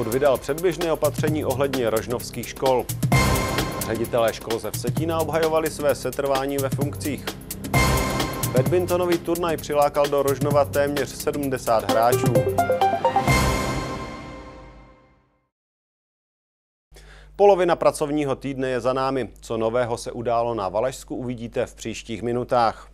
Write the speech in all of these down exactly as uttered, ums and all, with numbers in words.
soud vydal předběžné opatření ohledně rožnovských škol. Ředitelé škol ze Vsetína obhajovali své setrvání ve funkcích. Badmintonový turnaj přilákal do Rožnova téměř sedmdesát hráčů. Polovina pracovního týdne je za námi. Co nového se událo na Valašsku, uvidíte v příštích minutách.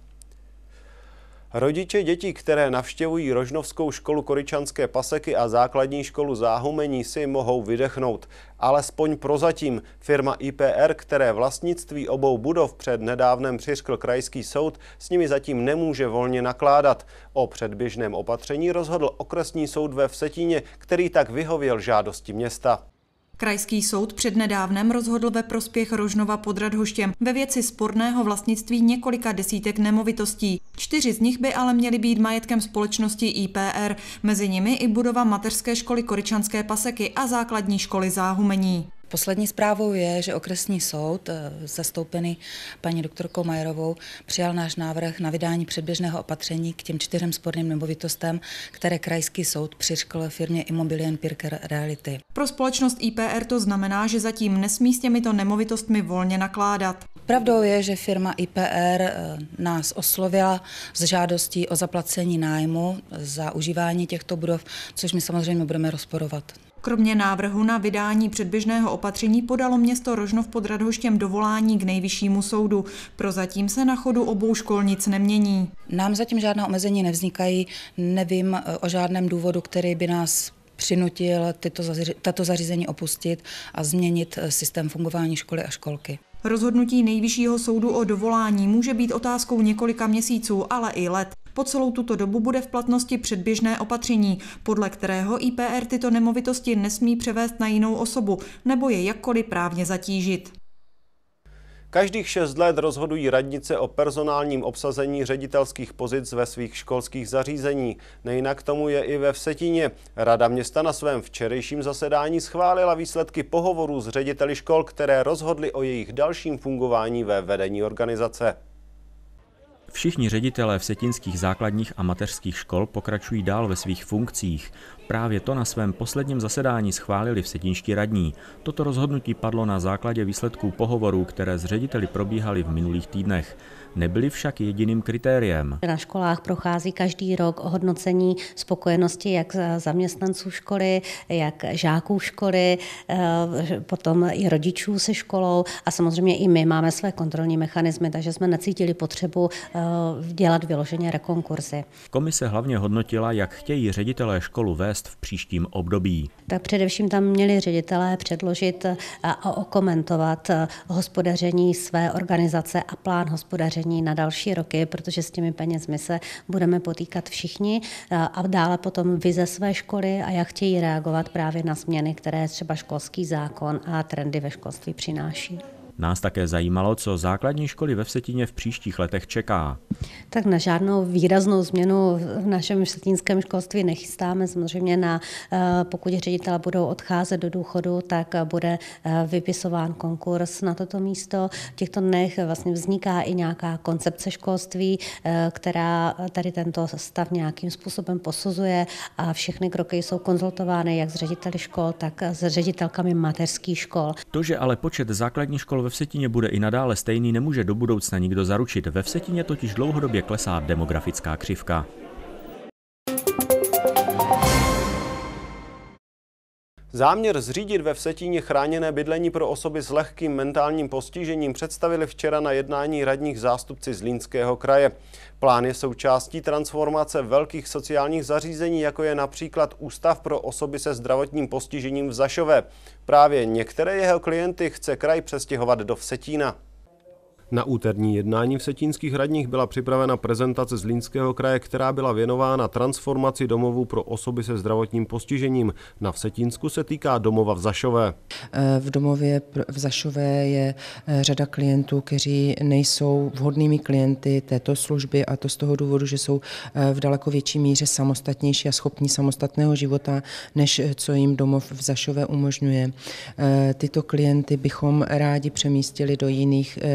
Rodiče dětí, které navštěvují Rožnovskou školu Koryčanské Paseky a základní školu Záhumení, si mohou vydechnout. Alespoň prozatím. Firma I P R, které vlastnictví obou budov před nedávnem přiřkl krajský soud, s nimi zatím nemůže volně nakládat. O předběžném opatření rozhodl okresní soud ve Vsetíně, který tak vyhověl žádosti města. Krajský soud přednedávnem rozhodl ve prospěch Rožnova pod Radhoštěm ve věci sporného vlastnictví několika desítek nemovitostí. Čtyři z nich by ale měly být majetkem společnosti I P R, mezi nimi i budova mateřské školy Koryčanské Paseky a základní školy Záhumení. Poslední zprávou je, že okresní soud, zastoupený paní doktorkou Majerovou, přijal náš návrh na vydání předběžného opatření k těm čtyřem sporným nemovitostem, které krajský soud přiřkl firmě Immobilien Pirker Reality. Pro společnost I P R to znamená, že zatím nesmí s těmito nemovitostmi volně nakládat. Pravdou je, že firma I P R nás oslovila s žádostí o zaplacení nájmu za užívání těchto budov, což my samozřejmě budeme rozporovat. Kromě návrhu na vydání předběžného opatření podalo město Rožnov pod Radhoštěm dovolání k nejvyššímu soudu. Prozatím se na chodu obou škol nic nemění. Nám zatím žádná omezení nevznikají, nevím o žádném důvodu, který by nás přinutil tyto, tato zařízení opustit a změnit systém fungování školy a školky. Rozhodnutí nejvyššího soudu o dovolání může být otázkou několika měsíců, ale i let. Po celou tuto dobu bude v platnosti předběžné opatření, podle kterého I P R tyto nemovitosti nesmí převést na jinou osobu nebo je jakkoliv právně zatížit. Každých šest let rozhodují radnice o personálním obsazení ředitelských pozic ve svých školských zařízení. Nejinak tomu je i ve Vsetíně. Rada města na svém včerejším zasedání schválila výsledky pohovorů s řediteli škol, které rozhodly o jejich dalším fungování ve vedení organizace. Všichni ředitelé vsetínských základních a mateřských škol pokračují dál ve svých funkcích. Právě to na svém posledním zasedání schválili vsetínští radní. Toto rozhodnutí padlo na základě výsledků pohovorů, které s řediteli probíhaly v minulých týdnech. Nebyly však jediným kritériem. Na školách prochází každý rok hodnocení spokojenosti jak zaměstnanců školy, jak žáků školy, potom i rodičů se školou a samozřejmě i my máme své kontrolní mechanismy, takže jsme necítili potřebu dělat vyloženě rekonkurzy. Komise hlavně hodnotila, jak chtějí ředitelé školu vést v příštím období. Tak především tam měli ředitelé předložit a okomentovat hospodaření své organizace a plán hospodaření na další roky, protože s těmi penězmi se budeme potýkat všichni a dále potom vize své školy a jak chtějí reagovat právě na změny, které třeba školský zákon a trendy ve školství přináší. Nás také zajímalo, co základní školy ve Vsetíně v příštích letech čeká. Tak na žádnou výraznou změnu v našem vsetínském školství nechystáme. Samozřejmě na, pokud ředitelé budou odcházet do důchodu, tak bude vypisován konkurs na toto místo. V těchto dnech vlastně vzniká i nějaká koncepce školství, která tady tento stav nějakým způsobem posuzuje a všechny kroky jsou konzultovány jak s řediteli škol, tak s ředitelkami mateřských škol. To, že ale počet základních škol ve Vsetíně bude i nadále stejný, nemůže do budoucna nikdo zaručit. Ve Vsetíně totiž dlouhodobě klesá demografická křivka. Záměr zřídit ve Vsetíně chráněné bydlení pro osoby s lehkým mentálním postižením představili včera na jednání radních zástupci Zlínského kraje. Plán je součástí transformace velkých sociálních zařízení, jako je například Ústav pro osoby se zdravotním postižením v Zašové. Právě některé jeho klienty chce kraj přestěhovat do Vsetína. Na úterní jednání vsetínských radních byla připravena prezentace Zlínského kraje, která byla věnována transformaci domovů pro osoby se zdravotním postižením. Na Vsetínsku se týká domova v Zašové. V domově v Zašové je řada klientů, kteří nejsou vhodnými klienty této služby, a to z toho důvodu, že jsou v daleko větší míře samostatnější a schopní samostatného života, než co jim domov v Zašové umožňuje. Tyto klienty bychom rádi přemístili do jiných typů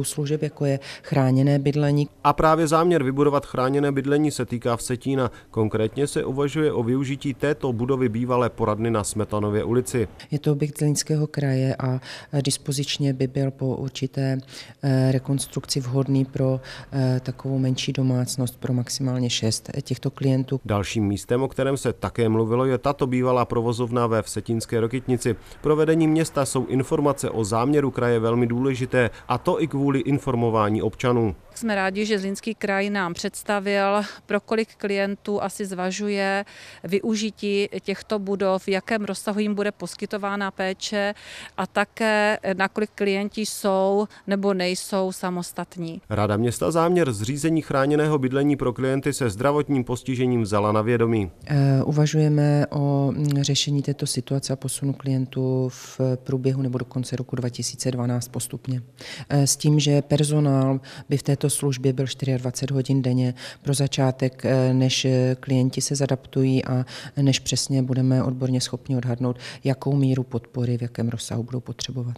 služeb, jako je chráněné bydlení. A právě záměr vybudovat chráněné bydlení se týká Vsetína. Konkrétně se uvažuje o využití této budovy bývalé poradny na Smetanově ulici. Je to objekt Zlínského kraje a dispozičně by byl po určité rekonstrukci vhodný pro takovou menší domácnost pro maximálně šest těchto klientů. Dalším místem, o kterém se také mluvilo, je tato bývalá provozovna ve Vsetínské Rokytnici. Pro vedení města jsou informace o záměru kraje velmi důležité, a to i kvůli informování občanů. Jsme rádi, že Zlínský kraj nám představil, pro kolik klientů asi zvažuje využití těchto budov, v jakém rozsahu jim bude poskytována péče a také na kolik klienti jsou nebo nejsou samostatní. Rada města záměr zřízení chráněného bydlení pro klienty se zdravotním postižením vzala na vědomí. Uvažujeme o řešení této situace a posunu klientů v průběhu nebo do konce roku dva tisíce dvanáct postupně. S tím, že personál by v této službě byl dvacet čtyři hodin denně pro začátek, než klienti se zadaptují a než přesně budeme odborně schopni odhadnout, jakou míru podpory, v jakém rozsahu budou potřebovat.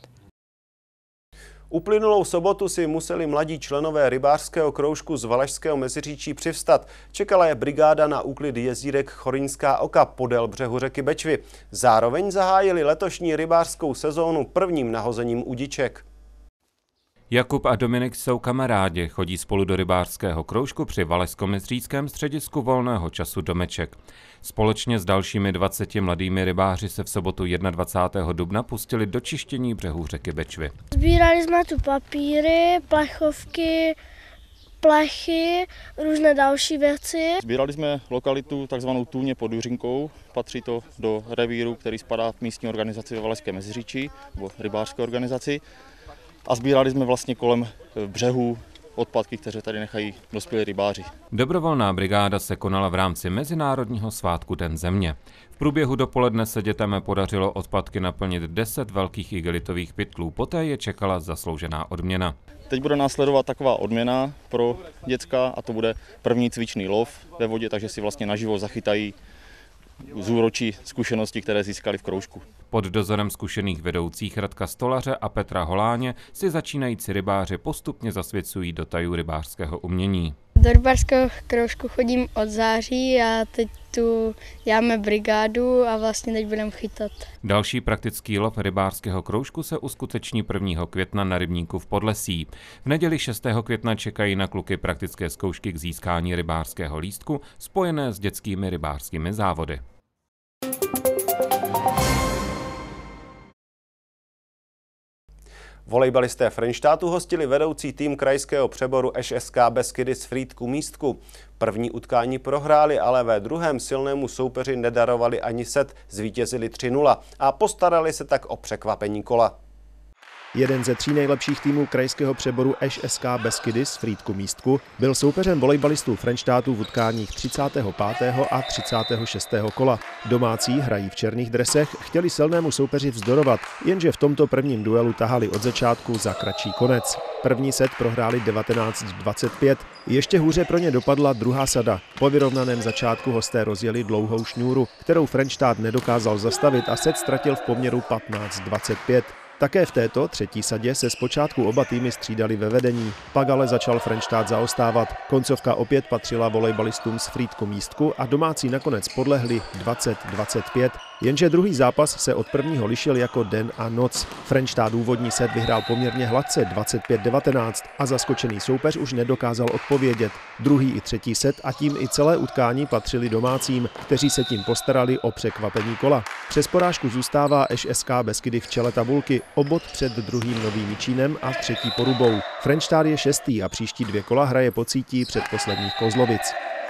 Uplynulou sobotu si museli mladí členové rybářského kroužku z Valašského Meziříčí přivstat. Čekala je brigáda na úklid jezírek Chorinská Oka podél břehu řeky Bečvy. Zároveň zahájili letošní rybářskou sezónu prvním nahozením udiček. Jakub a Dominik jsou kamarádi, chodí spolu do rybářského kroužku při Valašsko-Meziříčském středisku volného času Domeček. Společně s dalšími dvaceti mladými rybáři se v sobotu dvacátého prvního dubna pustili do čištění břehů řeky Bečvy. Sbírali jsme tu papíry, plechovky, plechy, různé další věci. Sbírali jsme lokalitu takzvanou Tůně pod Juřinkou, patří to do revíru, který spadá v místní organizaci ve Valašském Meziříčí, nebo rybářské organizaci. A sbírali jsme vlastně kolem břehů odpadky, které tady nechají dospělí rybáři. Dobrovolná brigáda se konala v rámci Mezinárodního svátku Den země. V průběhu dopoledne se dětem podařilo odpadky naplnit deset velkých igelitových pytlů, poté je čekala zasloužená odměna. Teď bude následovat taková odměna pro děcka a to bude první cvičný lov ve vodě, takže si vlastně naživo zachytají zúročí zkušenosti, které získali v kroužku. Pod dozorem zkušených vedoucích Radka Stolaře a Petra Holáně si začínající rybáři postupně zasvěcují do tajů rybářského umění. Do rybářského kroužku chodím od září a teď tu děláme brigádu a vlastně teď budeme chytat. Další praktický lov rybářského kroužku se uskuteční prvního května na rybníku v Podlesí. V neděli šestého května čekají na kluky praktické zkoušky k získání rybářského lístku spojené s dětskými rybářskými závody. Volejbalisté Frenštátu hostili vedoucí tým krajského přeboru Š S K Beskydis Frýdku Místku. První utkání prohráli, ale ve druhém silnému soupeři nedarovali ani set, zvítězili tři nula a postarali se tak o překvapení kola. Jeden ze tří nejlepších týmů krajského přeboru Š S K Beskydis Frýdku Místku byl soupeřem volejbalistů Frenštátu v utkáních třicátého pátého a třicátého šestého kola. Domácí hrají v černých dresech, chtěli silnému soupeři vzdorovat, jenže v tomto prvním duelu tahali od začátku za kratší konec. První set prohráli devatenáct dvacet pět, ještě hůře pro ně dopadla druhá sada. Po vyrovnaném začátku hosté rozjeli dlouhou šňůru, kterou Frenštát nedokázal zastavit a set ztratil v poměru patnáct dvacet pět. Také v této třetí sadě se zpočátku oba týmy střídali ve vedení. Pak ale začal Frenštát zaostávat. Koncovka opět patřila volejbalistům z Frýdku Místku a domácí nakonec podlehli dvacet dvacet pět. Jenže druhý zápas se od prvního lišil jako den a noc. Frenštát úvodní set vyhrál poměrně hladce dvacet pět devatenáct a zaskočený soupeř už nedokázal odpovědět. Druhý i třetí set a tím i celé utkání patřili domácím, kteří se tím postarali o překvapení kola. Přes porážku zůstává Š S K Beskydy v čele tabulky, o bod před druhým Novým Jičínem a třetí Porubou. Frenštát je šestý a příští dvě kola hraje pocítí před posledních Kozlovic.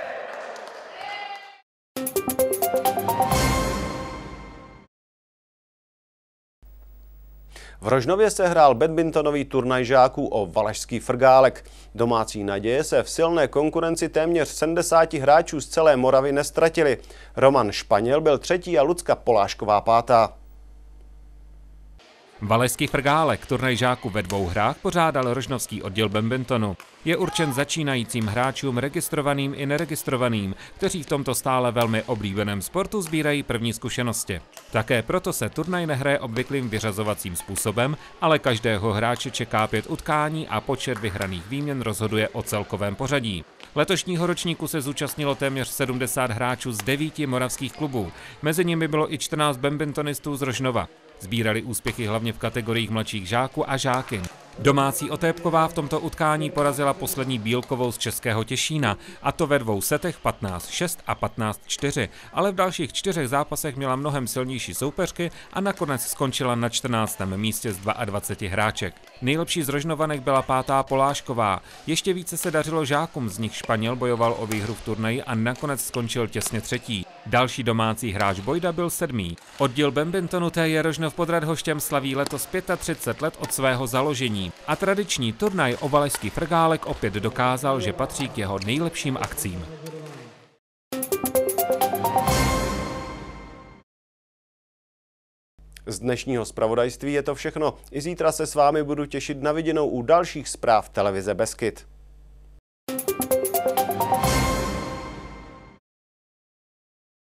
V Rožnově se hrál badmintonový turnaj žáků o Valašský Frgálek. Domácí naděje se v silné konkurenci téměř sedmdesáti hráčů z celé Moravy nestratili. Roman Španěl byl třetí a Lucka Polášková pátá. Valašský frgálek, turnaj žáků ve dvou hrách, pořádal rožnovský oddíl badmintonu. Je určen začínajícím hráčům, registrovaným i neregistrovaným, kteří v tomto stále velmi oblíbeném sportu sbírají první zkušenosti. Také proto se turnaj nehraje obvyklým vyřazovacím způsobem, ale každého hráče čeká pět utkání a počet vyhraných výměn rozhoduje o celkovém pořadí. Letošního ročníku se zúčastnilo téměř sedmdesát hráčů z devíti moravských klubů. Mezi nimi bylo i čtrnáct badmintonistů z Rožnova. Sbírali úspěchy hlavně v kategoriích mladších žáků a žáky. Domácí Otépková v tomto utkání porazila poslední Bílkovou z Českého Těšína, a to ve dvou setech patnáct šest a patnáct čtyři, ale v dalších čtyřech zápasech měla mnohem silnější soupeřky a nakonec skončila na čtrnáctém místě z dvaceti dvou hráček. Nejlepší z Rožnovanek byla pátá Polášková. Ještě více se dařilo žákům, z nich Španěl bojoval o výhru v turnaji a nakonec skončil těsně třetí. Další domácí hráč Bojda byl sedmý. Oddíl badmintonu T J Rožnov pod Radhoštěm slaví letos třicet pět let od svého založení. A tradiční turnaj o valašský frgálek opět dokázal, že patří k jeho nejlepším akcím. Z dnešního zpravodajství je to všechno. I zítra se s vámi budu těšit na viděnou u dalších zpráv televize Beskyd.